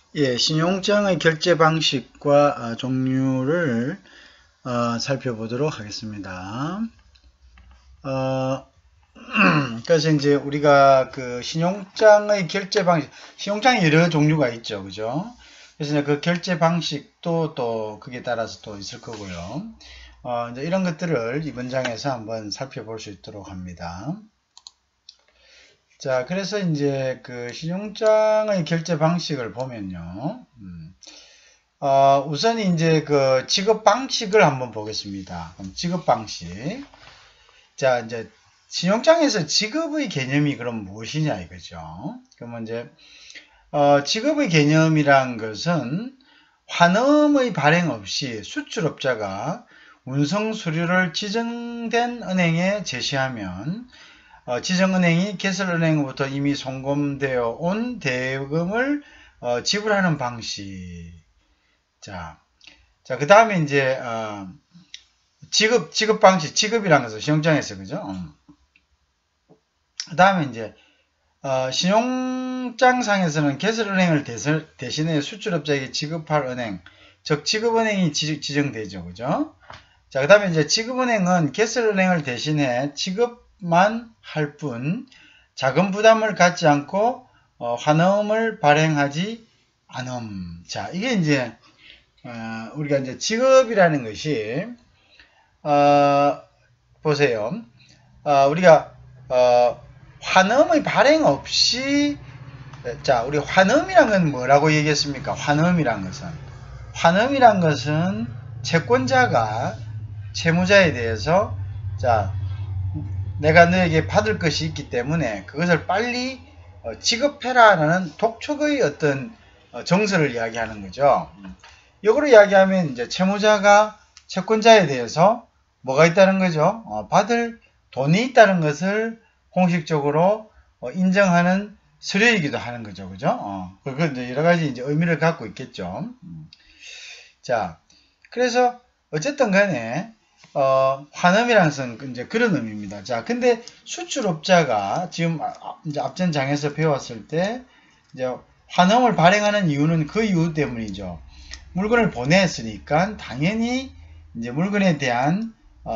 예, 신용장의 결제 방식과 종류를 살펴보도록 하겠습니다. 그래서 이제 우리가 그 신용장의 결제 방식, 신용장이 여러 종류가 있죠, 그죠? 그래서 이제 그 결제 방식도 또 그게 따라서 또 있을 거고요. 이제 이런 것들을 이번 장에서 한번 살펴볼 수 있도록 합니다. 자, 그래서 이제 그 신용장의 결제 방식을 보면요. 우선 이제 그 지급 방식을 한번 보겠습니다. 그럼 지급 방식. 자, 이제 신용장에서 지급의 개념이 그럼 무엇이냐 이거죠. 그러면 이제 지급의 개념이란 것은 환음의 발행 없이 수출업자가 운송 수수료를 지정된 은행에 제시하면 지정은행이 개설은행으로부터 이미 송금되어 온 대금을 지불하는 방식. 자, 그 다음에 이제 지급 방식, 지급이라는 것은 신용장에서 그죠? 그 다음에 이제 신용장상에서는 개설은행을 대신해 수출업자에게 지급할 은행, 즉 지급은행이 지정되죠, 그죠? 자, 그 다음에 이제 지급은행은 개설은행을 대신해 지급만 할 뿐 자금 부담을 갖지 않고 환음을 발행하지 않음. 자, 이게 이제 우리가 이제 지급이라는 것이 보세요. 우리가 환음의 발행 없이 자, 우리 환음이란 건 뭐라고 얘기했습니까? 환음이란 것은 채권자가 채무자에 대해서 자, 내가 너에게 받을 것이 있기 때문에 그것을 빨리 지급해라라는 독촉의 어떤 정서를 이야기하는 거죠. 이거로 이야기하면 이제 채무자가 채권자에 대해서 뭐가 있다는 거죠? 받을 돈이 있다는 것을 공식적으로 인정하는 서류이기도 하는 거죠. 그죠? 그건 이제 여러 가지 이제 의미를 갖고 있겠죠. 자, 그래서 어쨌든 간에 환음이라는 것은 이제 그런 의미입니다. 자, 근데 수출업자가 지금 이제 앞전 장에서 배웠을 때 이제 환음을 발행하는 이유는 그 이유 때문이죠. 물건을 보냈으니까 당연히 이제 물건에 대한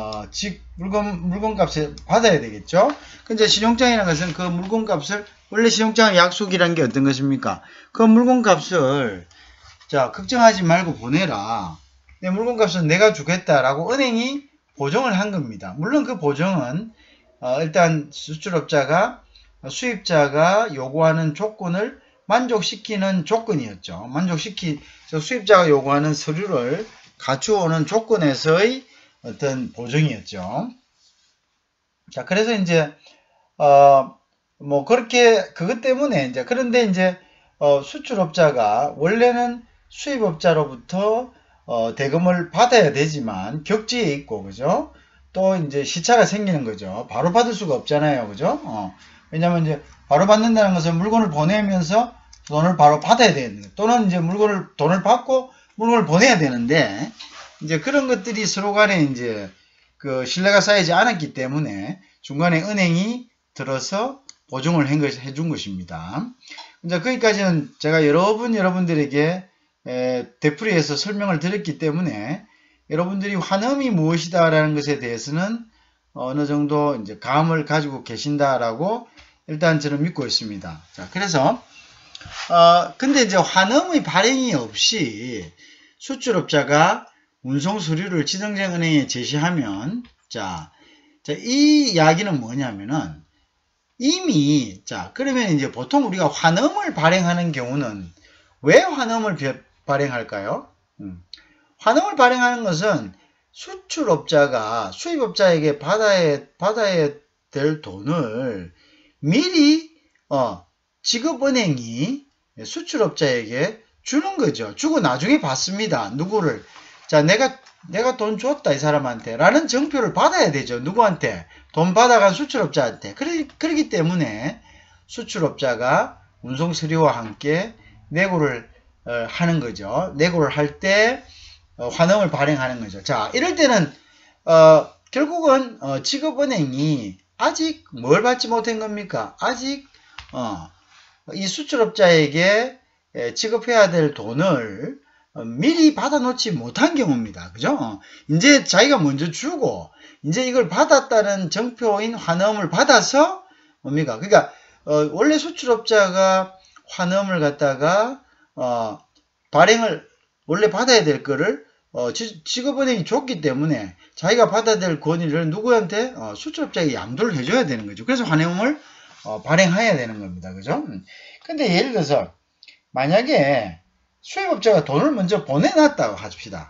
물건값을 받아야 되겠죠. 근데 신용장이라는 것은 그 물건값을 원래 신용장의 약속이라는 게 어떤 것입니까? 그 물건값을 자 걱정하지 말고 보내라. 내 물건값은 내가 주겠다라고 은행이 보증을 한 겁니다. 물론 그 보증은 일단 수출업자가 수입자가 요구하는 조건을 만족시키는 조건이었죠. 수입자가 요구하는 서류를 갖추어오는 조건에서의 어떤 보증이었죠. 자, 그래서 이제 뭐 그렇게 그것 때문에 이제 그런데 이제 수출업자가 원래는 수입업자로부터 대금을 받아야 되지만 격지에 있고 그죠? 또 이제 시차가 생기는 거죠. 바로 받을 수가 없잖아요. 그죠? 왜냐면 이제 바로 받는다는 것은 물건을 보내면서 돈을 바로 받아야 되는 거예요. 또는 이제 돈을 받고 물건을 보내야 되는데 이제 그런 것들이 서로 간에 이제 그 신뢰가 쌓이지 않았기 때문에 중간에 은행이 들어서 보증을 해준 것입니다. 이제 거기까지는 제가 여러분들에게 되풀이해서 설명을 드렸기 때문에 여러분들이 환음이 무엇이다라는 것에 대해서는 어느 정도 이제 감을 가지고 계신다라고 일단 저는 믿고 있습니다. 자, 그래서 근데 이제 환음의 발행이 없이 수출업자가 운송 서류를 지정된 은행에 제시하면 이 이야기는 뭐냐면은 이미 그러면 이제 보통 우리가 환음을 발행하는 경우는 왜 환음을 발행할까요? 환음을 발행하는 것은 수출업자가 수입업자에게 받아야 될 돈을 미리 지급은행이 수출업자에게 주는 거죠. 주고 나중에 받습니다. 누구를? 자, 내가 돈 줬다 이 사람한테 라는 정표를 받아야 되죠. 누구한테? 돈 받아간 수출업자한테. 그렇기 때문에 수출업자가 운송서류와 함께 내고를 하는 거죠. 내고를 할 때 환음을 발행하는 거죠. 자, 이럴 때는 결국은 지급은행이 아직 뭘 받지 못한 겁니까? 아직 이 수출업자에게 지급해야 될 돈을 미리 받아놓지 못한 경우입니다. 그죠? 이제 자기가 먼저 주고 이제 이걸 받았다는 정표인 환음을 받아서 뭡니까? 그러니까 원래 수출업자가 환음을 갖다가 발행을 원래 받아야 될 거를 지급은행이 줬기 때문에 자기가 받아야 될 권리를 누구한테 수출업자에게 양도를 해줘야 되는 거죠. 그래서 환음을 발행해야 되는 겁니다. 그죠? 근데 예를 들어서 만약에 수입업자가 돈을 먼저 보내놨다고 합시다.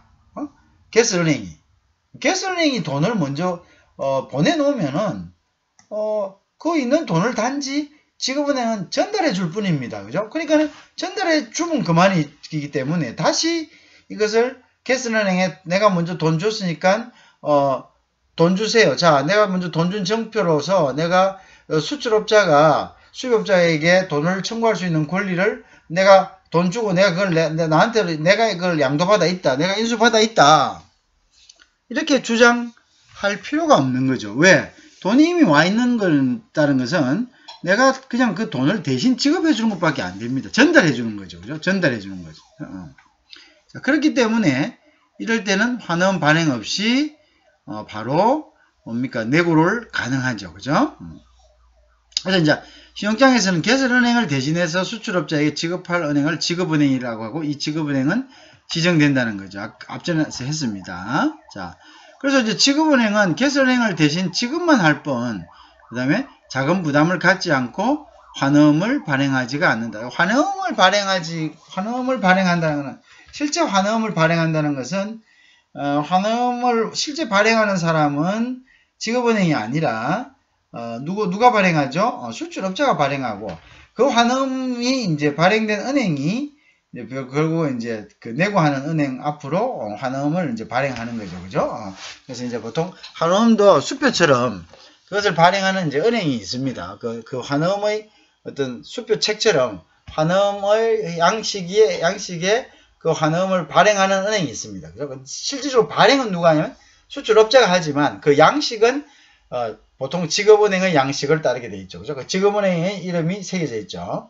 게스은행이 돈을 먼저 보내놓으면은 그 있는 돈을 단지 지급은행은 전달해 줄 뿐입니다. 그죠? 그러니까 전달해 주면 그만이기 때문에 다시 이것을 게스은행에 내가 먼저 돈 줬으니까 돈 주세요. 자, 내가 먼저 돈 준 정표로서 내가 수출업자가 수입업자에게 돈을 청구할 수 있는 권리를 내가 돈 주고 내가 그걸 나한테 내가 그걸 양도받아 있다. 내가 인수받아 있다. 이렇게 주장할 필요가 없는 거죠. 왜? 돈이 이미 와 있는 거다는 것은 내가 그냥 그 돈을 대신 지급해 주는 것밖에 안 됩니다. 전달해 주는 거죠. 그죠? 전달해 주는 거죠. 자, 그렇기 때문에 이럴 때는 환음 발행 없이 바로 뭡니까? 내고를 가능하죠. 그죠? 그래서 이제 신용장에서는 개설은행을 대신해서 수출업자에게 지급할 은행을 지급은행이라고 하고 이 지급은행은 지정된다는 거죠. 앞전에서 했습니다. 자, 그래서 이제 지급은행은 개설은행을 대신 지급만 할 뿐, 그 다음에 자금 부담을 갖지 않고 환음을 발행하지가 않는다. 환음을 발행한다는 것은 실제 환음을 발행한다는 것은 환음을 실제 발행하는 사람은 지급은행이 아니라 누가 발행하죠? 수출업자가 발행하고 그 환음이 이제 발행된 은행이 이제 결국 이제 그 내고하는 은행 앞으로 환음을 이제 발행하는 거죠, 그죠? 그래서 이제 보통 환음도 수표처럼 그것을 발행하는 이제 은행이 있습니다. 그 환음의 어떤 수표책처럼 환음의 양식에 그 환음을 발행하는 은행이 있습니다. 그죠? 실질적으로 발행은 누가 하냐면 수출업자가 하지만 그 양식은 보통 지급은행의 양식을 따르게 되어 있죠. 그죠? 그 지급은행의 이름이 새겨져 있죠.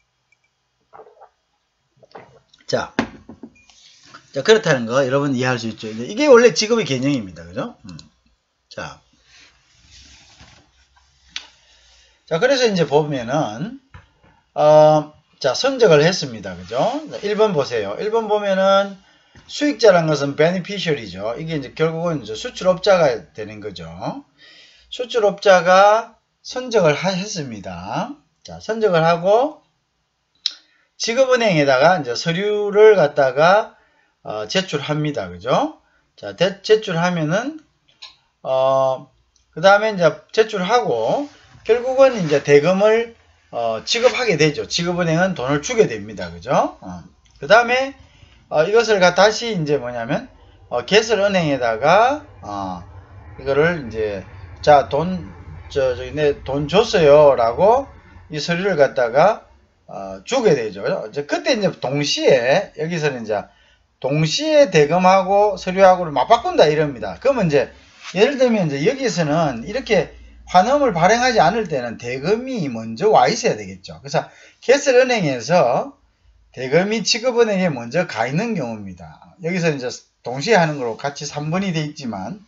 자, 그렇다는 거 여러분 이해할 수 있죠. 이게 원래 지급의 개념입니다. 그죠? 자, 그래서 이제 보면은, 자, 선적을 했습니다. 그죠? 1번 보세요. 1번 보면은 수익자란 것은 beneficiary죠. 이게 이제 결국은 이제 수출업자가 되는 거죠. 수출업자가 선적을 했습니다. 자, 선적을 하고 지급은행에다가 이제 서류를 갖다가 제출합니다. 그죠? 자, 제출하면은 그 다음에 이제 제출하고 결국은 이제 대금을 지급하게 되죠. 지급은행은 돈을 주게 됩니다. 그죠? 그 다음에 이것을 다시 이제 뭐냐면 개설은행에다가 이거를 이제 자, 내 돈 줬어요 라고 이 서류를 갖다가 주게 되죠. 그때 이제 동시에 여기서는 이제 동시에 대금하고 서류하고를 맞바꾼다 이럽니다. 그러면 이제 예를 들면 이제 여기서는 이렇게 환음을 발행하지 않을 때는 대금이 먼저 와 있어야 되겠죠. 그래서 개설은행에서 대금이 지급은행에 먼저 가 있는 경우입니다. 여기서 이제 동시에 하는 거로 같이 3번이 돼 있지만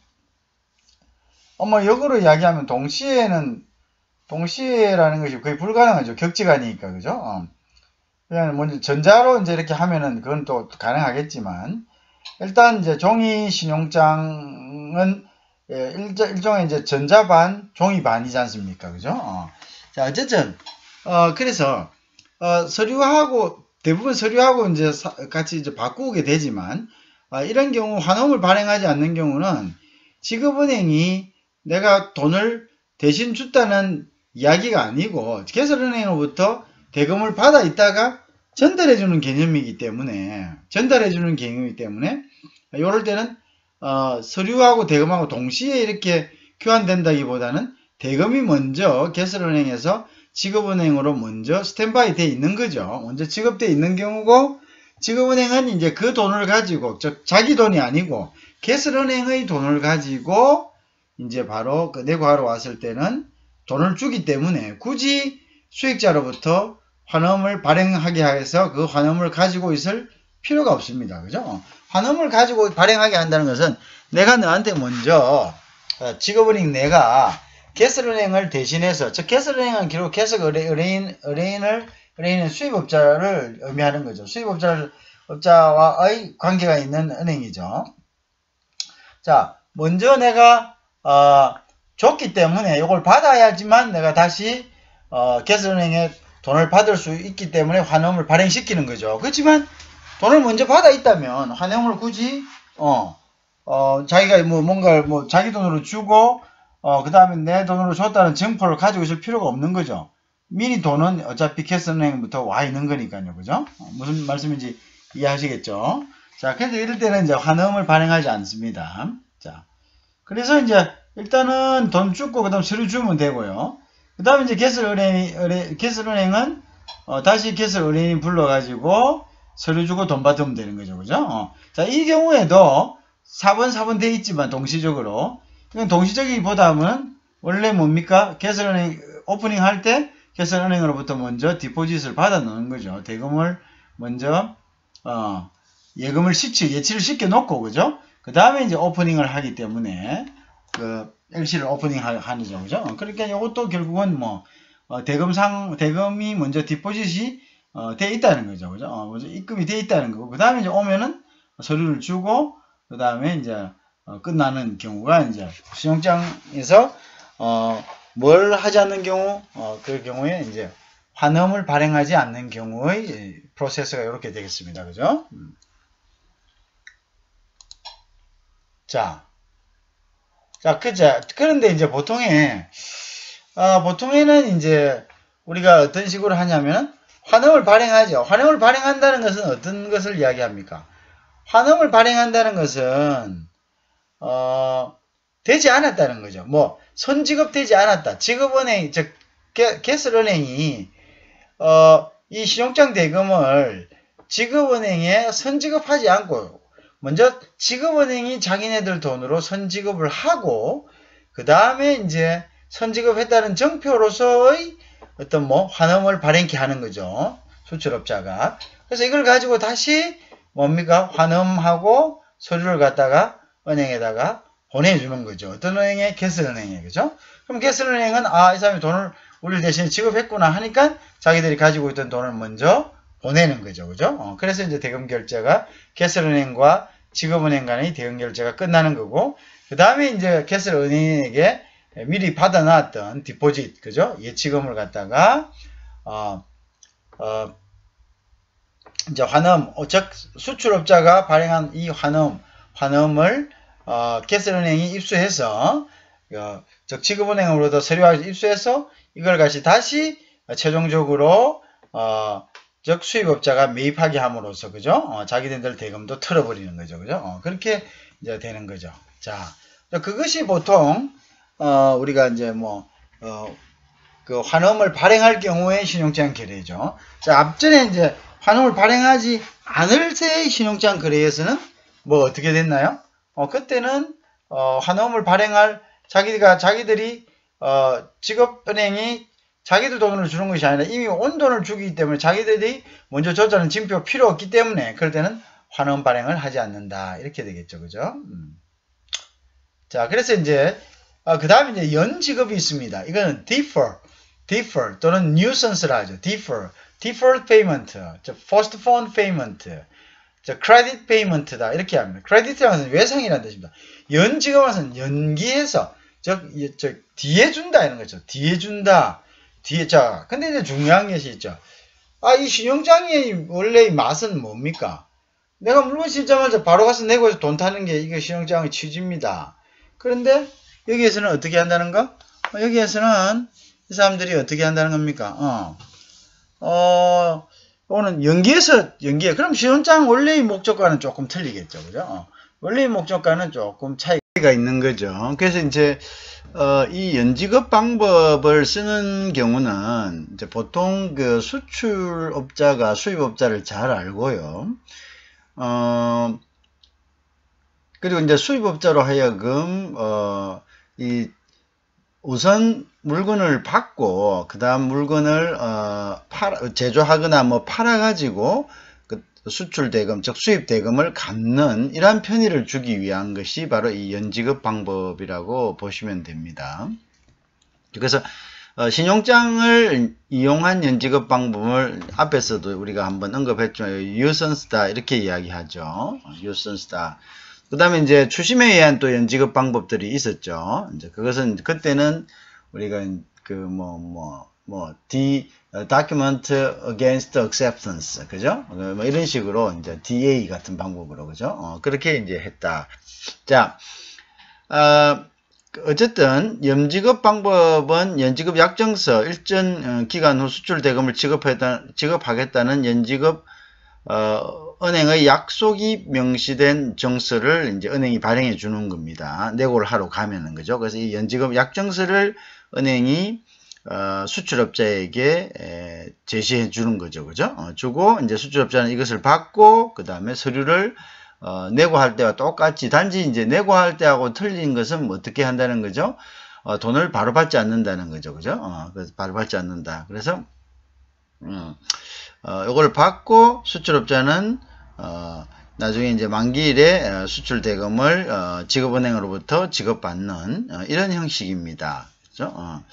역으로 이야기하면 동시에라는 것이 거의 불가능하죠. 격지간이니까, 그죠? 그냥 먼저 전자로 이제 이렇게 하면은 그건 또 가능하겠지만, 일단 이제 종이 신용장은 일종의 이제 전자반, 종이반이지 않습니까? 그죠? 자, 어쨌든, 그래서, 대부분 서류하고 이제 같이 이제 바꾸게 되지만, 이런 경우 환음을 발행하지 않는 경우는 지급은행이 내가 돈을 대신 줬다는 이야기가 아니고 개설은행으로부터 대금을 받아 있다가 전달해주는 개념이기 때문에 이럴 때는 서류하고 대금하고 동시에 이렇게 교환된다기보다는 대금이 먼저 개설은행에서 지급은행으로 먼저 스탠바이 돼 있는 거죠. 먼저 지급돼 있는 경우고 지급은행은 이제 그 돈을 가지고 자기 돈이 아니고 개설은행의 돈을 가지고 이제 바로 내고하러 왔을 때는 돈을 주기 때문에 굳이 수익자로부터 환음을 발행하게 해서 그 환음을 가지고 있을 필요가 없습니다. 그죠? 환음을 가지고 발행하게 한다는 것은 내가 너한테 먼저 직업은행 내가 개설은행을 대신해서, 즉 개설은행은 결국 개설 의뢰인은 수입업자를 의미하는 거죠. 수입업자와의 관계가 있는 은행이죠. 자, 먼저 내가 줬기 때문에 이걸 받아야지만 내가 다시 개설은행에 돈을 받을 수 있기 때문에 환음을 발행시키는 거죠. 그렇지만 돈을 먼저 받아 있다면 환음을 굳이 자기가 뭔가 자기 돈으로 주고 그 다음에 내 돈으로 줬다는 증표를 가지고 있을 필요가 없는 거죠. 미리 돈은 어차피 개설은행부터 와 있는 거니까요. 그죠? 무슨 말씀인지 이해하시겠죠? 자, 그래서 이럴 때는 이제 환음을 발행하지 않습니다. 자, 그래서 이제 일단은 돈 주고 그다음 서류 주면 되고요. 그 다음에 이제 개설은행은 다시 개설의뢰인 불러가지고 서류 주고 돈 받으면 되는 거죠. 그죠? 자, 이 경우에도 4번 돼 있지만 동시적으로. 이건 동시적이기보다는 원래 뭡니까? 개설은행 오프닝 할 때 개설은행으로부터 먼저 디포짓을 받아 놓는 거죠. 대금을 먼저 예금을 예치를 시켜 놓고, 그죠? 그 다음에 이제 오프닝을 하기 때문에 그 LC를 오프닝 하는 거죠. 그죠? 그러니까 이것도 결국은 대금이 먼저 디포짓이 돼 있다는 거죠. 그죠? 먼저 입금이 돼 있다는 거고, 그 다음에 이제 오면은 서류를 주고, 그 다음에 이제 끝나는 경우가 이제 신용장에서 뭘 하지 않는 경우, 그 경우에 이제 환음을 발행하지 않는 경우의 프로세스가 이렇게 되겠습니다. 그죠? 자, 그런데 이제 보통에는 이제 우리가 어떤 식으로 하냐면 환음을 발행하죠. 환음을 발행한다는 것은 어떤 것을 이야기합니까? 환음을 발행한다는 것은 되지 않았다는 거죠. 선지급되지 않았다. 직업은행, 즉 개설은행이 이 신용장 대금을 직업은행에 선지급하지 않고 먼저 직업은행이 자기네들 돈으로 선지급을 하고 그 다음에 이제 선지급했다는 증표로서의 어떤 환음을 발행케 하는 거죠. 수출업자가. 그래서 이걸 가지고 다시 뭡니까? 환음하고 서류를 갖다가 은행에다가 보내주는 거죠. 어떤 은행에? 개설은행에. 그죠? 그럼 개설은행은 이 사람이 돈을 우리 대신에 지급했구나 하니까 자기들이 가지고 있던 돈을 먼저 보내는 거죠. 그죠? 그래서 이제 대금 결제가 개설은행과 직업은행 간의 대금 결제가 끝나는 거고, 그 다음에 이제 개설은행에게 미리 받아놨던 디포짓, 그죠? 예치금을 갖다가, 이제 환음, 즉, 수출업자가 발행한 이 환음을, 개설은행이 입수해서, 즉, 직업은행으로도 서류화해서 입수해서 이걸 다시 최종적으로, 즉 수입업자가 매입하게 함으로써, 그죠? 자기네들 대금도 털어버리는 거죠. 그죠? 그렇게 이제 되는 거죠. 자, 그것이 보통, 우리가 이제 그 환음을 발행할 경우에 신용장 거래죠. 자, 앞전에 이제 환음을 발행하지 않을 때의 신용장 거래에서는 어떻게 됐나요? 그때는, 환음을 발행할 자기들이, 직업은행이 자기들 돈을 주는 것이 아니라 이미 온 돈을 주기 때문에 자기들이 먼저 줬다는 증표 필요 없기 때문에 그럴 때는 환음 발행을 하지 않는다. 이렇게 되겠죠. 그죠? 자, 그래서 이제, 그 다음에 이제 연지급이 있습니다. 이거는 defer 또는 nuisance라 하죠. deferred payment, postponed payment, credit payment다. 이렇게 합니다. credit라는 것은 외상이라는 뜻입니다. 연지급은 연기해서, 뒤에 준다. 이런 거죠. 뒤에 준다. 근데 이제 중요한 것이 있죠. 이 신용장의 원래의 맛은 뭡니까? 내가 물건 싣자마자 바로 가서 내고 돈 타는 게 이게 신용장의 취지입니다. 그런데 여기에서는 어떻게 한다는가? 여기에서는 이 사람들이 어떻게 한다는 겁니까? 오늘 연기해. 그럼 신용장 원래의 목적과는 조금 틀리겠죠. 그죠? 원래의 목적과는 조금 차이가 있는 거죠. 그래서 이제, 이 연지급 방법을 쓰는 경우는 이제 보통 그 수출업자가 수입업자를 잘 알고요. 그리고 이제 수입업자로 하여금, 우선 물건을 받고 그 다음 물건을 제조하거나 뭐 팔아가지고 그 수출 대금 즉 수입 대금을 갚는 이러한 편의를 주기 위한 것이 바로 이 연지급 방법이라고 보시면 됩니다. 그래서 신용장을 이용한 연지급 방법을 앞에서도 우리가 한번 언급했죠. 유선스다 이렇게 이야기하죠. 유선스다. 그 다음에 이제 추심에 의한 또 연지급 방법들이 있었죠. 이제 그것은 그때는 우리가 document against acceptance, 그죠? 뭐 이런 식으로 이제 DA 같은 방법으로, 그죠? 그렇게 이제 했다. 자, 어쨌든 연지급 방법은 연지급 약정서 일정 기간 후 수출 대금을 지급하겠다는 연지급 은행의 약속이 명시된 정서를 이제 은행이 발행해 주는 겁니다. 내고를 하러 가면은, 그죠? 그래서 이 연지급 약정서를 은행이 수출업자에게 제시해 주는 거죠. 그죠? 주고 이제 수출업자는 이것을 받고 그 다음에 서류를 내고할 때와 똑같이, 단지 이제 내고할 때하고 틀린 것은 어떻게 한다는 거죠? 돈을 바로 받지 않는다는 거죠. 그죠? 그래서 바로 받지 않는다. 그래서 이걸 받고 수출업자는 나중에 이제 만기일에 수출 대금을 지급은행으로부터 지급받는 이런 형식입니다. 그죠?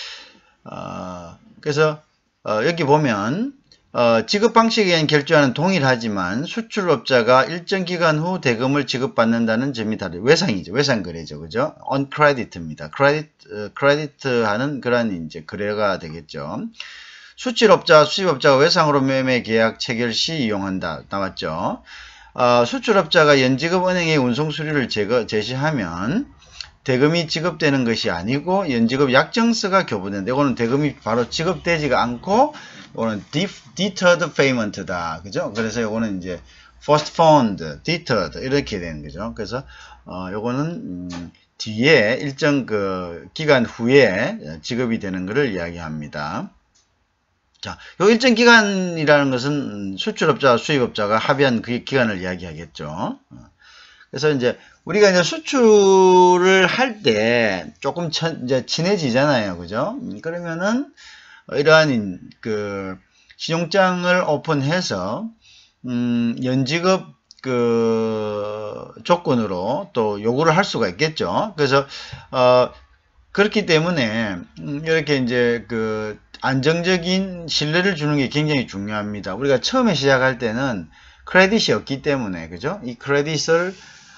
그래서 여기 보면 지급 방식에 의한 결제와는 동일하지만 수출업자가 일정 기간 후 대금을 지급받는다는 점이 다르죠. 외상이죠. 외상거래죠. 그죠? on credit입니다. 크레디트하는 그런 이제 거래가 되겠죠. 수출업자와 수입업자가 외상으로 매매 계약 체결 시 이용한다. 나왔죠. 수출업자가 연지급 은행의 운송 수수료를 제시하면 대금이 지급되는 것이 아니고 연지급 약정서가 교부된다. 이거는 대금이 바로 지급되지가 않고 이거는 deferred payment다. 그죠? 그래서 이거는 이제 postponed, deterred 이렇게 되는 거죠. 그래서 이거는 뒤에 일정 그 기간 후에 지급이 되는 것을 이야기합니다. 자, 요 일정 기간이라는 것은 수출업자와 수입업자가 합의한 그 기간을 이야기하겠죠. 그래서 이제 우리가 이제 수출을 할 때 조금 이제 친해지잖아요. 그죠? 그러면은 이러한 그 신용장을 오픈해서 연지급 그 조건으로 또 요구를 할 수가 있겠죠. 그래서 그렇기 때문에 이렇게 이제 그 안정적인 신뢰를 주는 게 굉장히 중요합니다. 우리가 처음에 시작할 때는 크레딧이 없기 때문에, 그죠? 이 크레딧을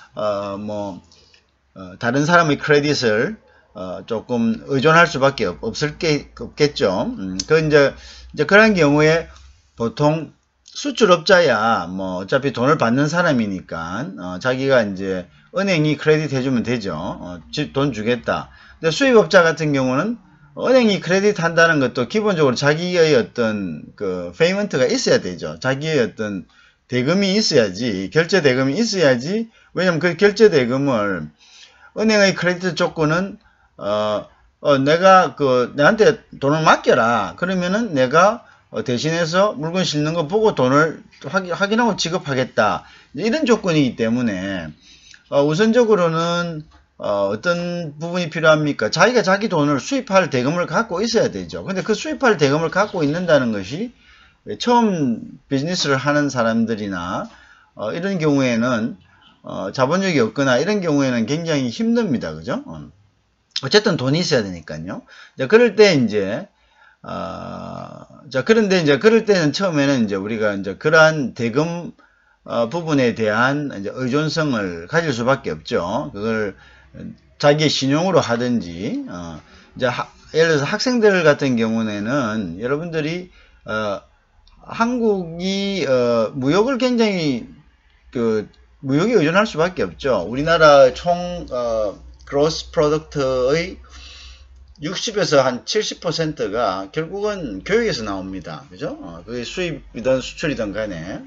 다른 사람의 크레딧을 조금 의존할 수밖에 없겠죠. 이제 그런 경우에 보통 수출업자야 뭐 어차피 돈을 받는 사람이니까 자기가 이제 은행이 크레딧 해주면 되죠. 돈 주겠다. 근데 수입업자 같은 경우는 은행이 크레딧 한다는 것도 기본적으로 자기의 어떤 그 페이먼트가 있어야 되죠. 자기의 어떤 대금이 있어야지, 결제 대금이 있어야지. 왜냐면 그 결제 대금을 은행의 크레딧 조건은 내가 내한테 돈을 맡겨라. 그러면은 내가 대신해서 물건 싣는 거 보고 돈을 확인하고 지급하겠다. 이런 조건이기 때문에 우선적으로는 어떤 부분이 필요합니까? 자기가 자기 돈을 수입할 대금을 갖고 있어야 되죠. 근데 그 수입할 대금을 갖고 있는다는 것이 처음 비즈니스를 하는 사람들이나 이런 경우에는 자본력이 없거나 이런 경우에는 굉장히 힘듭니다. 그죠? 어쨌든 돈이 있어야 되니까요. 자, 그럴 때 이제 그런데 이제 그럴 때는 처음에는 이제 우리가 이제 그러한 대금 부분에 대한 이제 의존성을 가질 수밖에 없죠. 그걸 자기의 신용으로 하든지 이제 예를 들어서 학생들 같은 경우에는 여러분들이 한국이 무역을 굉장히 무역에 의존할 수밖에 없죠. 우리나라 총 그로스 프로덕트의 60에서 한 70%가 결국은 교육에서 나옵니다. 그죠? 그게 수입이든 수출이든 간에.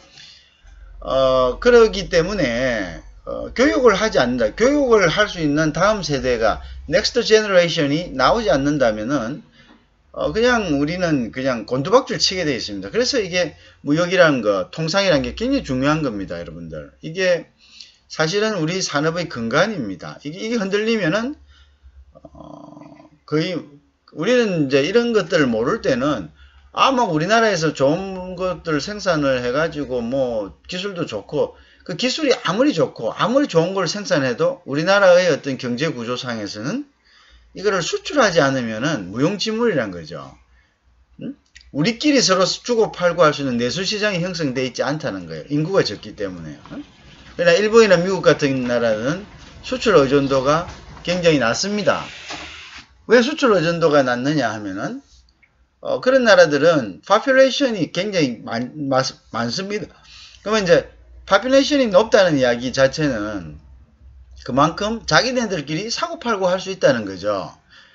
그러기 때문에, 교육을 하지 않는다. 교육을 할 수 있는 다음 세대가, 넥스트 제너레이션이 나오지 않는다면은, 그냥 우리는 그냥 곤두박질 치게 되어 있습니다. 그래서 이게 무역이라는 거, 통상이라는 게 굉장히 중요한 겁니다, 여러분들. 이게 사실은 우리 산업의 근간입니다. 이게 흔들리면은, 거의 우리는 이제 이런 것들을 모를 때는 막 우리나라에서 좋은 것들 생산을 해가지고 뭐 기술도 좋고 그 기술이 아무리 좋고 아무리 좋은 걸 생산해도 우리나라의 어떤 경제 구조상에서는 이거를 수출하지 않으면은 무용지물이란 거죠. 우리끼리 서로 주고 팔고 할 수 있는 내수시장이 형성되어 있지 않다는 거예요. 인구가 적기 때문에. 그러나 일본이나 미국 같은 나라는 수출 의존도가 굉장히 낮습니다. 왜 수출 의존도가 낮느냐 하면은 그런 나라들은 population이 굉장히 많습니다. 그러면 이제 population이 높다는 이야기 자체는 그만큼 자기네들끼리 사고팔고 할 수 있다는 거죠.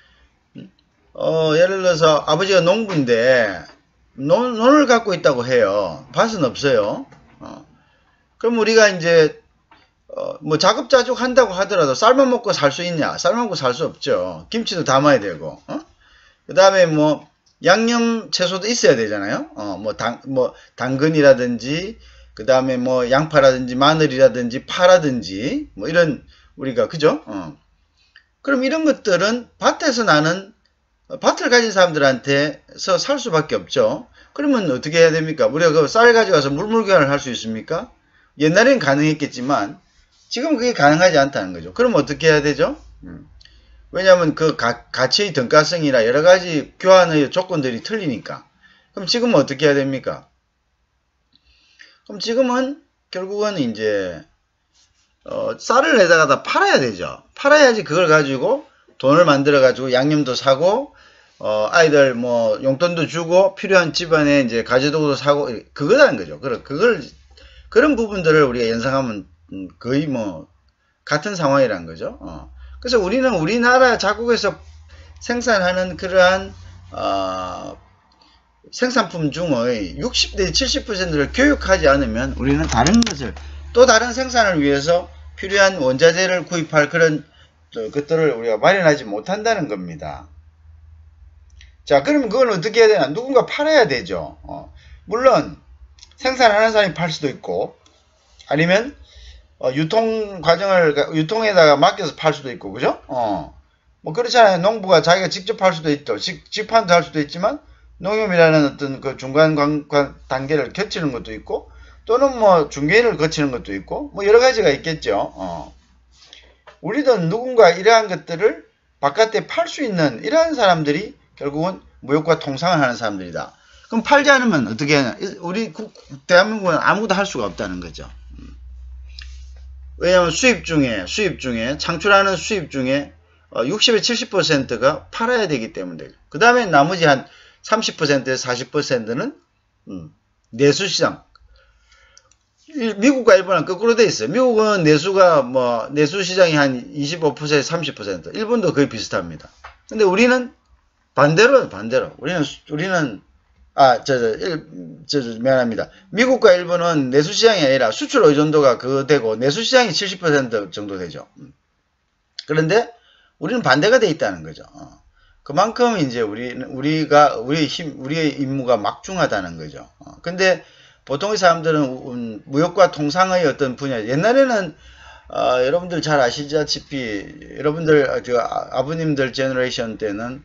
예를 들어서 아버지가 농부인데 논을 갖고 있다고 해요. 밭은 없어요. 그럼 우리가 이제 뭐 자급자족 한다고 하더라도 쌀만 먹고 살 수 있냐? 쌀만 먹고 살 수 없죠. 김치도 담아야 되고, 그 다음에 뭐 양념 채소도 있어야 되잖아요. 뭐 당근이라든지, 그 다음에 뭐 양파라든지 마늘이라든지 파라든지 뭐 이런 우리가 그죠? 그럼 이런 것들은 밭에서 나는 밭을 가진 사람들한테서 살 수밖에 없죠. 그러면 어떻게 해야 됩니까? 우리가 그 쌀 가져가서 물물교환을 할 수 있습니까? 옛날엔 가능했겠지만 지금 그게 가능하지 않다는 거죠. 그럼 어떻게 해야 되죠? 왜냐하면 그 가치의 등가성이나 여러 가지 교환의 조건들이 틀리니까. 그럼 지금은 어떻게 해야 됩니까? 그럼 지금은 결국은 이제 쌀을 내다가 팔아야 되죠. 팔아야지 그걸 가지고 돈을 만들어 가지고 양념도 사고 아이들 뭐 용돈도 주고 필요한 집안에 이제 가재도구도 사고 그거라는 거죠. 그런 부분들을 우리가 연상하면 거의 뭐 같은 상황이라는 거죠. 그래서 우리는 우리나라 자국에서 생산하는 그러한 생산품 중의 60대 70%를 교육하지 않으면 우리는 다른 것을 또 다른 생산을 위해서 필요한 원자재를 구입할 그런 것들을 우리가 마련하지 못한다는 겁니다. 자, 그럼 그걸 어떻게 해야 되나? 누군가 팔아야 되죠. 물론 생산하는 사람이 팔 수도 있고 아니면 유통에다가 맡겨서 팔 수도 있고, 그죠? 뭐 그렇잖아요. 농부가 자기가 직접 팔 수도 있죠. 직판도 할 수도 있지만 농협이라는 어떤 그 중간 단계를 거치는 것도 있고 또는 뭐 중개인을 거치는 것도 있고 뭐 여러 가지가 있겠죠. 우리도 누군가 이러한 것들을 바깥에 팔 수 있는 이러한 사람들이 결국은 무역과 통상을 하는 사람들이다. 그럼 팔지 않으면 어떻게 하냐? 우리 대한민국은 아무도 할 수가 없다는 거죠. 왜냐하면 수입 중에 창출하는 수입 중에 60에서 70%가 팔아야 되기 때문에 그 다음에 나머지 한 30%에서 40%는 내수시장. 미국과 일본은 거꾸로 돼 있어요. 미국은 내수시장이 한 25%에서 30%. 일본도 거의 비슷합니다. 근데 우리는 반대로. 우리는 미안합니다. 미국과 일본은 내수시장이 아니라 수출 의존도가 그거 되고 내수시장이 70% 정도 되죠. 그런데 우리는 반대가 돼 있다는 거죠. 그만큼 이제 우리의 임무가 막중하다는 거죠. 근데 보통의 사람들은 무역과 통상의 어떤 분야, 옛날에는 여러분들 잘 아시다시피 여러분들 아버님들 제너레이션 때는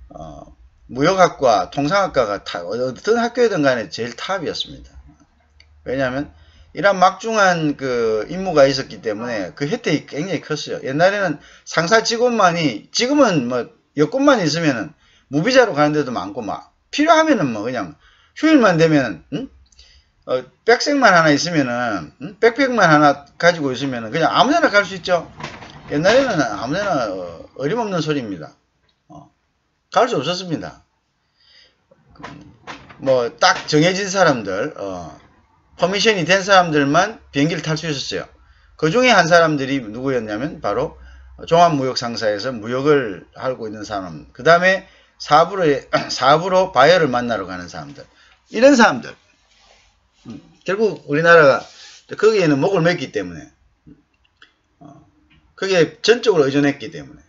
무역학과 통상학과가 어떤 학교이든 간에 제일 탑이었습니다. 왜냐하면 이런 막중한 그 임무가 있었기 때문에 그 혜택이 굉장히 컸어요. 옛날에는 상사 직원만이, 지금은 뭐 여권만 있으면은 무비자로 가는 데도 많고 막 필요하면은 뭐 그냥 휴일만 되면은 백색만 하나 있으면은 백팩만 하나 가지고 있으면은 그냥 아무데나 갈 수 있죠. 옛날에는 아무데나 어림없는 소리입니다. 갈 수 없었습니다. 뭐 딱 정해진 사람들, 퍼미션이 된 사람들만 비행기를 탈 수 있었어요. 그 중에 한 사람들이 누구였냐면 바로 종합무역상사에서 무역을 하고 있는 사람, 그 다음에 사업으로 바이어를 만나러 가는 사람들, 이런 사람들. 결국 우리나라가 거기에는 목을 맸기 때문에, 거기에 전적으로 의존했기 때문에,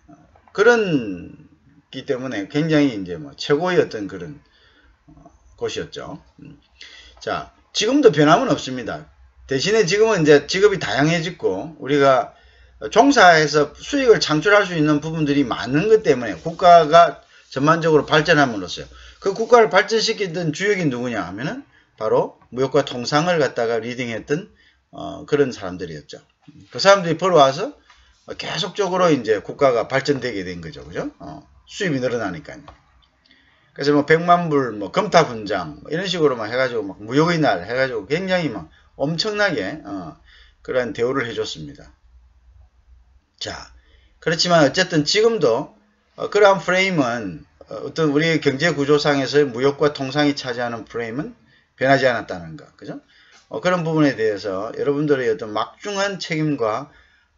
그런기 때문에 굉장히 이제 뭐 최고의 어떤 그런 곳이었죠. 자, 지금도 변함은 없습니다. 대신에 지금은 이제 직업이 다양해졌고, 우리가 종사해서 수익을 창출할 수 있는 부분들이 많은 것 때문에 국가가 전반적으로 발전함으로써 그 국가를 발전시키던 주역이 누구냐 하면은 바로 무역과 통상을 갖다가 리딩했던 그런 사람들이었죠. 그 사람들이 벌어와서 계속적으로 이제 국가가 발전되게 된 거죠. 그죠? 수입이 늘어나니까요. 그래서 뭐 100만 불, 뭐 금타 분장 이런 식으로 막 해가지고 막 무역의 날 해가지고 굉장히 막 엄청나게 그런 대우를 해줬습니다. 자, 그렇지만 어쨌든 지금도 그러한 프레임은 어떤 우리의 경제 구조상에서의 무역과 통상이 차지하는 프레임은 변하지 않았다는 거, 그죠? 그런 부분에 대해서 여러분들의 어떤 막중한 책임과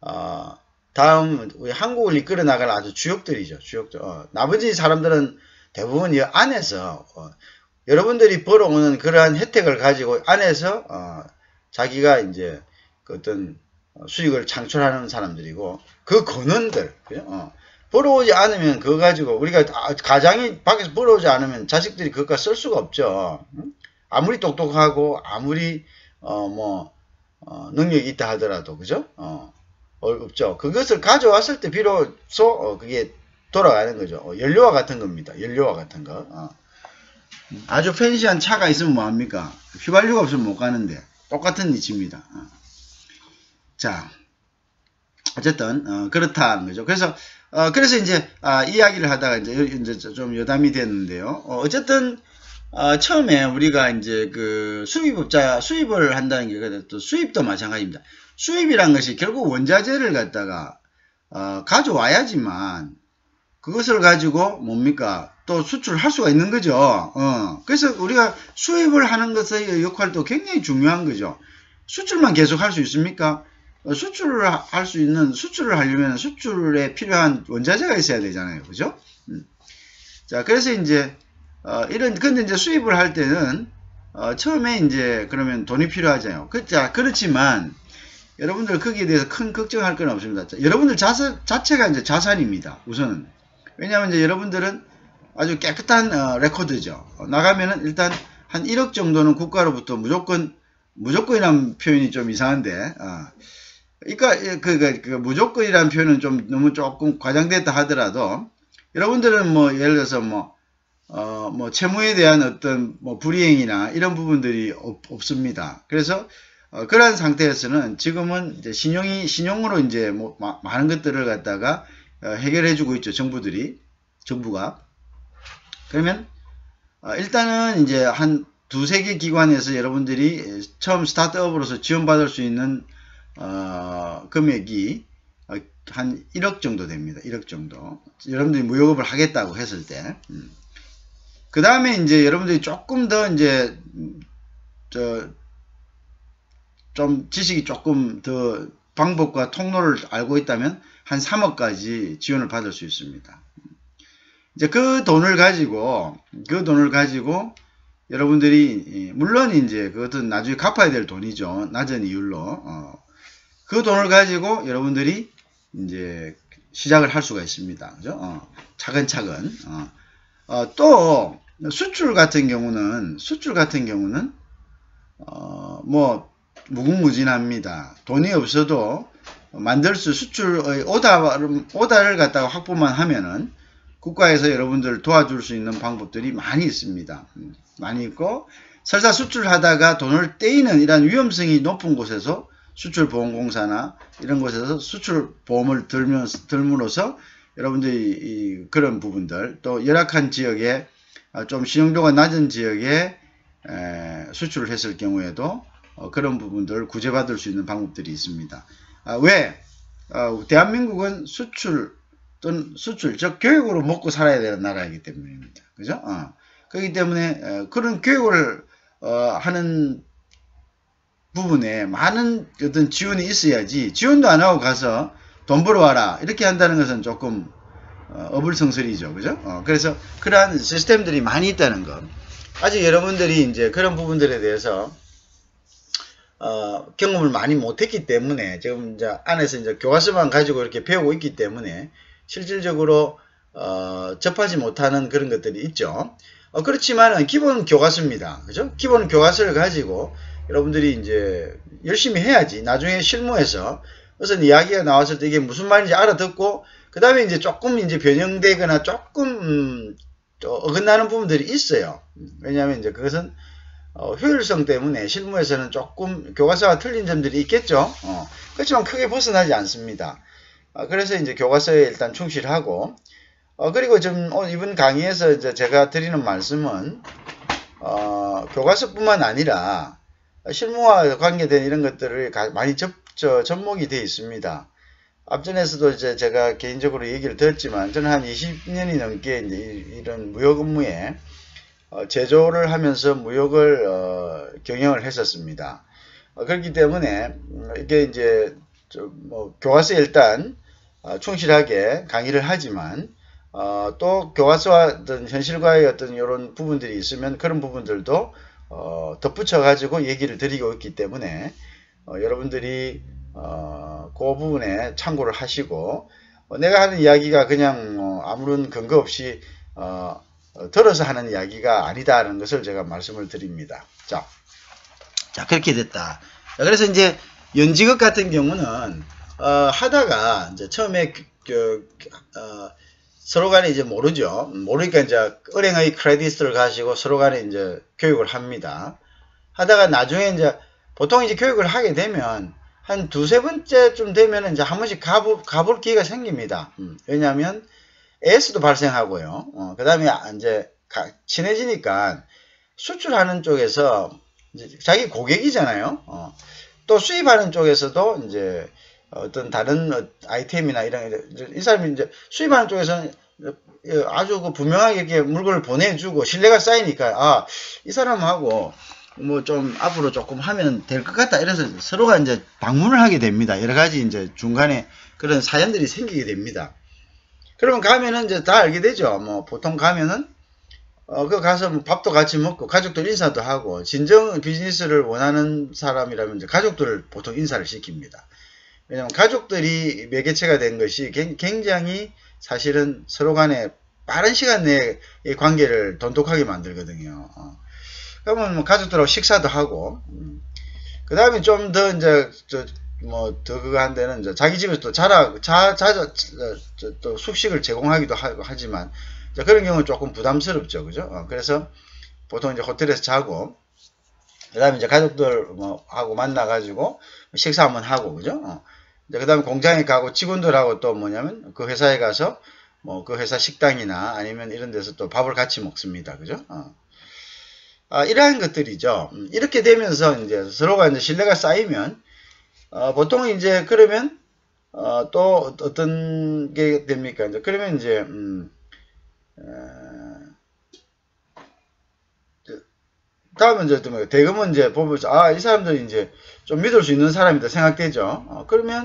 다음 우리 한국을 이끌어 나갈 아주 주역들이죠, 주역들. 나머지 사람들은 대부분 이 안에서 여러분들이 벌어오는 그러한 혜택을 가지고 안에서 자기가 이제 그 어떤 수익을 창출하는 사람들이고 그 근원들, 그죠? 벌어오지 않으면 그거 가지고 우리가 가장이 밖에서 벌어오지 않으면 자식들이 그것과 쓸 수가 없죠. 아무리 똑똑하고 아무리 능력이 있다 하더라도, 그죠? 없죠. 그것을 가져왔을 때 비로소 그게 돌아가는 거죠. 연료와 같은 겁니다. 연료와 같은 거. 아주 팬시한 차가 있으면 뭐합니까? 휘발유가 없으면 못 가는데 똑같은 이치입니다. 자, 어쨌든 그렇다는 거죠. 그래서 이제 이야기를 하다가 이제 좀 여담이 됐는데요. 어쨌든 처음에 우리가 이제 그 수입을 한다는 게 또 수입도 마찬가지입니다. 수입이란 것이 결국 원자재를 갖다가 가져와야지만 그것을 가지고 뭡니까? 또 수출할 수가 있는 거죠. 그래서 우리가 수입을 하는 것의 역할도 굉장히 중요한 거죠. 수출만 계속 할 수 있습니까? 수출을 하려면 수출에 필요한 원자재가 있어야 되잖아요. 그죠? 자, 그래서 이제, 근데 이제 수입을 할 때는, 처음에 이제, 그러면 돈이 필요하잖아요. 그렇지만, 여러분들 거기에 대해서 큰 걱정할 건 없습니다. 자, 여러분들 자체가 이제 자산입니다. 우선은. 왜냐하면 이제 여러분들은 아주 깨끗한, 레코드죠. 나가면은 일단 한 1억 정도는 국가로부터 무조건이라는 표현이 좀 이상한데, 그러니까 무조건이라는 표현은 좀 너무 조금 과장됐다 하더라도 여러분들은 뭐 예를 들어서 뭐 채무에 대한 어떤 뭐 불이행이나 이런 부분들이 없습니다. 그래서 그러한 상태에서는 지금은 이제 신용으로 이제 뭐 많은 것들을 갖다가 해결해주고 있죠. 정부가. 그러면 일단은 이제 한 두세 개 기관에서 여러분들이 처음 스타트업으로서 지원받을 수 있는 금액이 한 1억 정도 됩니다. 1억 정도. 여러분들이 무역업을 하겠다고 했을 때. 그 다음에 이제 여러분들이 조금 더 이제, 좀 지식이 조금 더 방법과 통로를 알고 있다면 한 3억까지 지원을 받을 수 있습니다. 이제 그 돈을 가지고 여러분들이, 물론 이제 그것은 나중에 갚아야 될 돈이죠. 낮은 이율로. 그 돈을 가지고 여러분들이 이제 시작을 할 수가 있습니다. 그죠? 차근차근. 또 수출 같은 경우는 뭐 무궁무진합니다. 돈이 없어도 수출의 오다를 갖다가 확보만 하면은 국가에서 여러분들 도와줄 수 있는 방법들이 많이 있습니다. 많이 있고, 설사 수출하다가 돈을 떼이는 이런 위험성이 높은 곳에서 수출보험공사나 이런 곳에서 수출보험을 들므로써 여러분들이 그런 부분들, 또 열악한 지역에 좀 신용도가 낮은 지역에 수출을 했을 경우에도 그런 부분들을 구제받을 수 있는 방법들이 있습니다. 왜? 대한민국은 수출, 즉 교육으로 먹고 살아야 되는 나라이기 때문입니다. 그죠? 그렇기 때문에 그런 교육을 하는 부분에 많은 어떤 지원이 있어야지, 지원도 안 하고 가서 돈 벌어와라 이렇게 한다는 것은 조금 어불성설이죠. 그죠? 그래서 그러한 시스템들이 많이 있다는 것. 아직 여러분들이 이제 그런 부분들에 대해서 경험을 많이 못했기 때문에 지금 이제 안에서 이제 교과서만 가지고 이렇게 배우고 있기 때문에 실질적으로 접하지 못하는 그런 것들이 있죠. 그렇지만 기본 교과서입니다. 그죠? 기본 교과서를 가지고 여러분들이 이제 열심히 해야지 나중에 실무에서 어떤 이야기가 나왔을 때 이게 무슨 말인지 알아듣고 그 다음에 이제 조금 이제 변형되거나 조금 어긋나는 부분들이 있어요. 왜냐하면 이제 그것은 효율성 때문에 실무에서는 조금 교과서와 틀린 점들이 있겠죠. 그렇지만 크게 벗어나지 않습니다. 그래서 이제 교과서에 일단 충실하고 그리고 좀 이번 강의에서 이제 제가 드리는 말씀은 교과서뿐만 아니라 실무와 관계된 이런 것들을 많이 접목이 되어 있습니다. 앞전에서도 이제 제가 개인적으로 얘기를 드렸지만 저는 한 20년이 넘게 이제 이런 무역 업무에 제조를 하면서 무역을 경영을 했었습니다. 그렇기 때문에 이게 이제 뭐 교과서에 일단 충실하게 강의를 하지만 또 교과서와 어떤 현실과의 어떤 이런 부분들이 있으면 그런 부분들도 덧붙여 가지고 얘기를 드리고 있기 때문에 여러분들이 그 부분에 참고를 하시고 내가 하는 이야기가 그냥 아무런 근거 없이 들어서 하는 이야기가 아니다라는 것을 제가 말씀을 드립니다. 자 그렇게 됐다. 자, 그래서 이제 연직업 같은 경우는 하다가 이제 처음에 서로 간에 이제 모르니까 이제 은행의 크레딧을 가지고 서로 간에 이제 교육을 합니다. 하다가 나중에 이제 보통 이제 교육을 하게 되면 한 두세 번째쯤 되면 이제 한 번씩 가볼 기회가 생깁니다. 왜냐하면 AS도 발생하고요. 그 다음에 이제 친해지니까 수출하는 쪽에서 이제 자기 고객이잖아요. 또 수입하는 쪽에서도 이제 어떤 다른 아이템이나 이 사람이 이제 수입하는 쪽에서는 아주 분명하게 이렇게 물건을 보내주고 신뢰가 쌓이니까 이 사람하고 뭐 좀 앞으로 조금 하면 될 것 같다 이래서 서로가 이제 방문을 하게 됩니다. 여러 가지 이제 중간에 그런 사연들이 생기게 됩니다. 그러면 가면은 이제 다 알게 되죠. 뭐 보통 가면은 그 가서 뭐 밥도 같이 먹고 가족들 인사도 하고 진정 비즈니스를 원하는 사람이라면 이제 가족들을 보통 인사를 시킵니다. 왜냐하면 가족들이 매개체가 된 것이 굉장히 사실은 서로 간에 빠른 시간 내에 이 관계를 돈독하게 만들거든요. 그러면 뭐 가족들하고 식사도 하고, 그 다음에 좀 더 이제, 더 그거 한 데는 이제 자기 집에서 또 또 숙식을 제공하기도 하지만, 그런 경우는 조금 부담스럽죠. 그죠? 그래서 보통 이제 호텔에서 자고, 그 다음에 이제 가족들 하고 만나가지고 식사 한번 하고, 그죠? 그 다음에 공장에 가고 직원들하고 또 뭐냐면 그 회사에 가서 뭐 그 회사 식당이나 아니면 이런 데서 또 밥을 같이 먹습니다. 그죠? 이러한 것들이죠. 이렇게 되면서 이제 서로가 이제 신뢰가 쌓이면, 보통 이제 그러면, 또 어떤 게 됩니까? 이제 그러면 이제, 다음은 이제 대금은 이제 보면서, 이 사람들이 이제 좀 믿을 수 있는 사람이다 생각되죠. 그러면,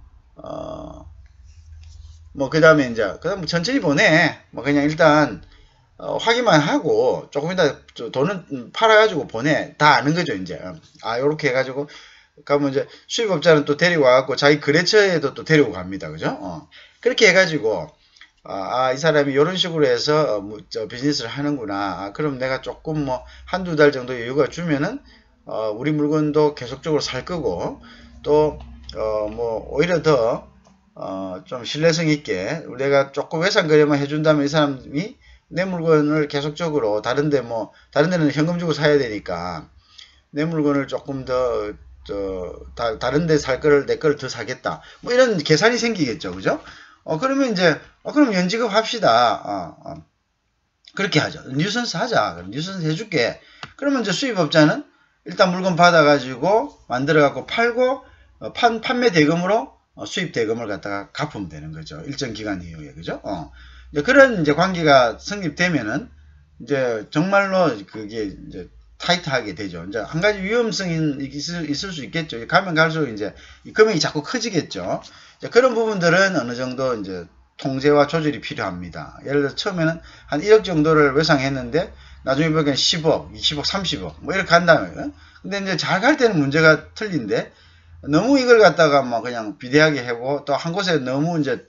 뭐, 그 다음에 이제, 그다음 천천히 보내. 뭐, 그냥 일단, 확인만 하고, 조금 이따 돈은 팔아가지고 보내. 다 아는 거죠, 이제. 요렇게 해가지고, 가면 이제 수입업자는 또 데리고 와갖고, 자기 거래처에도 또 데리고 갑니다. 그죠? 그렇게 해가지고, 이 사람이 이런 식으로 해서, 비즈니스를 하는구나. 그럼 내가 조금 뭐, 한두 달 정도 여유가 주면은, 우리 물건도 계속적으로 살 거고, 또, 뭐, 오히려 더, 좀 신뢰성 있게, 내가 조금 외상거래만 해준다면 이 사람이 내 물건을 계속적으로 다른 데는 현금 주고 사야 되니까 내 물건을 조금 더 다른 데 살 거를 내 거를 더 사겠다. 뭐 이런 계산이 생기겠죠. 그죠? 그러면 이제 그럼 연지급 합시다. 그렇게 하죠. 뉴선스 하자. 그럼 뉴선스 해줄게. 그러면 이제 수입업자는 일단 물건 받아가지고 만들어갖고 팔고 판매 대금으로 수입 대금을 갖다가 갚으면 되는 거죠. 일정 기간 이후에. 그죠? 이제 그런 이제 관계가 성립되면은 이제 정말로 그게 이제 타이트하게 되죠. 이제 한 가지 위험성이 있을 수 있겠죠. 가면 갈수록 이제 금액이 자꾸 커지겠죠. 이제 그런 부분들은 어느 정도 이제 통제와 조절이 필요합니다. 예를 들어 처음에는 한 1억 정도를 외상했는데 나중에 보면 10억, 20억, 30억 뭐 이렇게 간다면 근데 이제 잘 갈 때는 문제가 틀린데 너무 이걸 갖다가 뭐 그냥 비대하게 하고 또 한 곳에 너무 이제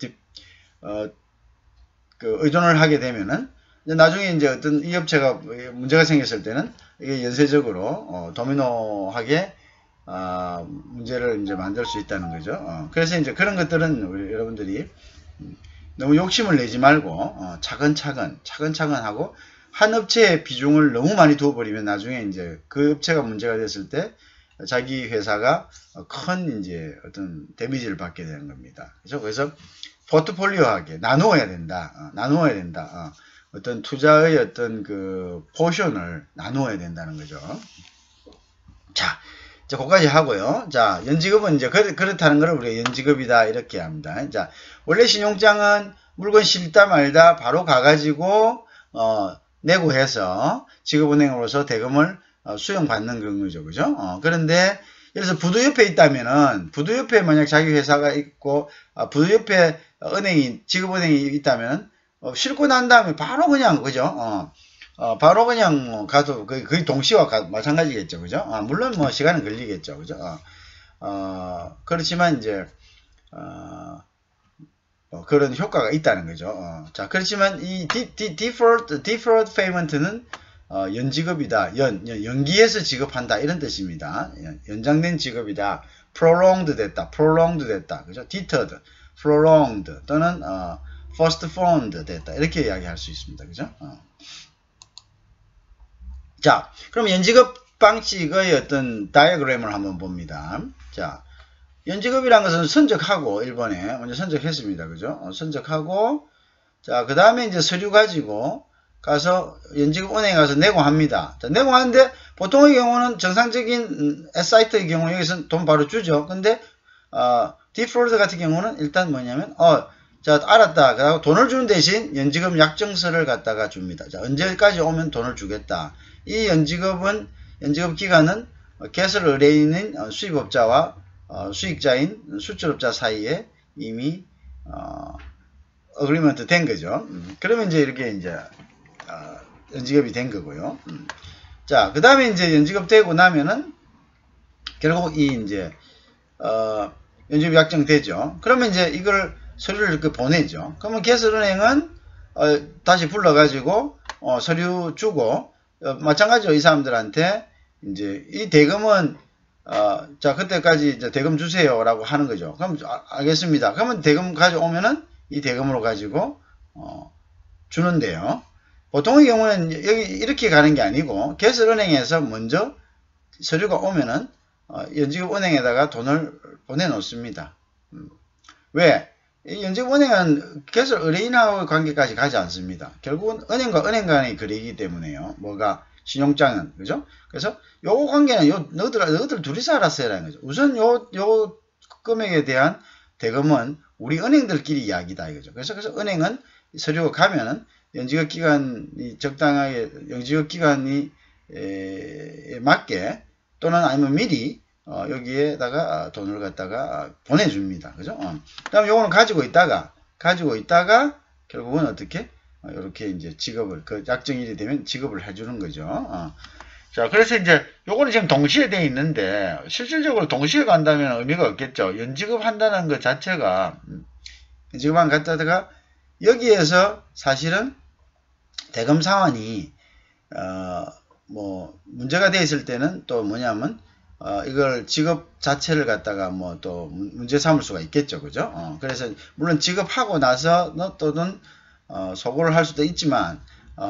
의존을 하게 되면은 나중에 이제 어떤 이 업체가 문제가 생겼을 때는 이게 연쇄적으로 도미노하게 문제를 이제 만들 수 있다는 거죠. 그래서 이제 그런 것들은 우리 여러분들이 너무 욕심을 내지 말고 차근차근 하고 한 업체의 비중을 너무 많이 두어버리면 나중에 이제 그 업체가 문제가 됐을 때 자기 회사가 큰 이제 어떤 데미지를 받게 되는 겁니다. 그렇죠? 그래서 포트폴리오하게 나누어야 된다. 어떤 투자의 어떤 그 포션을 나누어야 된다는 거죠. 자, 이제 그까지 하고요. 자, 연지급은 이제 그렇다는 걸 우리가 연지급이다 이렇게 합니다. 자, 원래 신용장은 물건 실다 말다 바로 가가지고 내고 해서 지급은행으로서 대금을 수령받는 경우죠. 그죠? 그런데 예를 들어서 부두 옆에 있다면은 부두 옆에 만약 자기 회사가 있고 부두 옆에 은행이 지급은행이 있다면 싣고 난 다음에 바로 그냥 그죠? 바로 그냥 가도 거의 동시와 마찬가지겠죠. 그죠? 물론 뭐 시간은 걸리겠죠. 그죠? 그렇지만 이제 그런 효과가 있다는 거죠. 자, 그렇지만 이 deferred payment는 연지급이다. 연기해서 지급한다. 이런 뜻입니다. 연장된 지급이다. prolonged 됐다. 그죠? deterred, prolonged 또는 postponed 됐다. 이렇게 이야기할 수 있습니다. 그죠? 자, 그럼 연지급 방식의 어떤 다이어그램을 한번 봅니다. 자, 연지급이라는 것은 선적하고 1번에 먼저 선적했습니다. 그죠? 선적하고 자, 그 다음에 이제 서류 가지고 가서 연지급 은행에 가서 내고합니다. 자, 내고하는데 보통의 경우는 정상적인 사이트의 경우 여기서 돈 바로 주죠. 근데 디폴트 같은 경우는 일단 뭐냐면 자, 알았다. 그리고 돈을 주는 대신 연지급 약정서를 갖다가 줍니다. 자, 언제까지 오면 돈을 주겠다. 이 연지급 기간은 개설 의뢰인인 수입업자와 수익자인 수출업자 사이에 이미 어그리먼트 된 거죠. 그러면 이제 이렇게 이제 연지급이 된 거고요. 자, 그 다음에 이제 연지급 되고 나면은 결국 이 이제 연지급 약정되죠. 그러면 이제 이걸 서류를 이렇게 보내죠. 그러면 개설은행은 다시 불러가지고 서류 주고 마찬가지로 이 사람들한테 이제 이 대금은 자, 그때까지 이제 대금 주세요라고 하는 거죠. 그럼 알겠습니다. 그러면 대금 가져오면은 이 대금으로 가지고 주는데요. 보통의 경우는 여기 이렇게 가는 게 아니고 개설은행에서 먼저 서류가 오면은 연지급 은행에다가 돈을 보내놓습니다. 왜? 이 연지급 은행은 개설 의뢰인하고의 관계까지 가지 않습니다. 결국은 은행과 은행 간의 거래이기 때문에요. 뭐가 신용장은 그죠? 그래서 요 관계는 너희들 둘이서 알아서 해라는 거죠. 우선 요 금액에 대한 대금은 우리 은행들끼리 이야기다 이거죠. 그래서 은행은 서류가 가면은 연지급 기간이 적당하게 연지급 기간이 맞게 또는 아니면 미리 여기에다가 돈을 갖다가 보내줍니다. 그죠? 그 다음에 요거는 가지고 있다가 결국은 어떻게 이렇게 이제 지급을 그 약정일이 되면 지급을 해주는 거죠. 자, 그래서 이제 요거는 지금 동시에 돼 있는데 실질적으로 동시에 간다면 의미가 없겠죠. 연지급 한다는 것 자체가 연지급만 갖다가 여기에서 사실은 대금 상환이 뭐 문제가 돼 있을 때는 또 뭐냐면 이걸 지급 자체를 갖다가 뭐 또 문제 삼을 수가 있겠죠. 그죠? 그래서 물론 지급하고 나서 또는 소고를 할 수도 있지만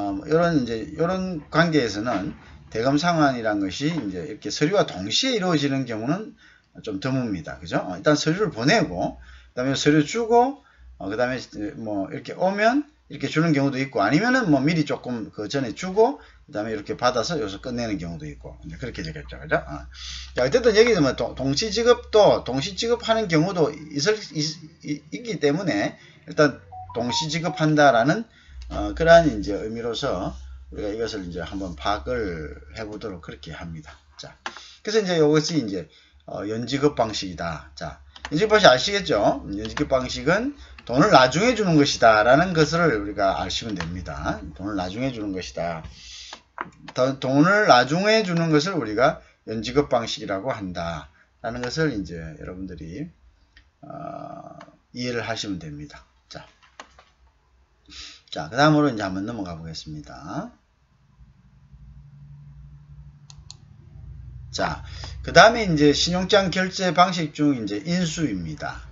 이런 관계에서는 대금 상환이란 것이 이제 이렇게 서류와 동시에 이루어지는 경우는 좀 드뭅니다. 그죠? 일단 서류를 보내고 그다음에 서류 주고 그다음에 뭐 이렇게 오면 이렇게 주는 경우도 있고 아니면은 뭐 미리 조금 그 전에 주고 그다음에 이렇게 받아서 여기서 끝내는 경우도 있고 이제 그렇게 되겠죠. 그죠? 자, 어쨌든 여기서 뭐 동시 지급하는 경우도 있기 때문에 일단 동시 지급한다라는 그러한 이제 의미로서 우리가 이것을 이제 한번 파악을 해보도록 그렇게 합니다. 자, 그래서 이제 이것이 이제 연지급 방식이다. 자, 연지급 방식 아시겠죠? 연지급 방식은 돈을 나중에 주는 것이다 라는 것을 우리가 아시면 됩니다. 돈을 나중에 주는 것이다. 돈을 나중에 주는 것을 우리가 연지급 방식이라고 한다 라는 것을 이제 여러분들이 이해를 하시면 됩니다. 자, 그 다음으로 이제 한번 넘어가 보겠습니다. 자, 그 다음에 이제 신용장 결제 방식 중 이제 인수입니다.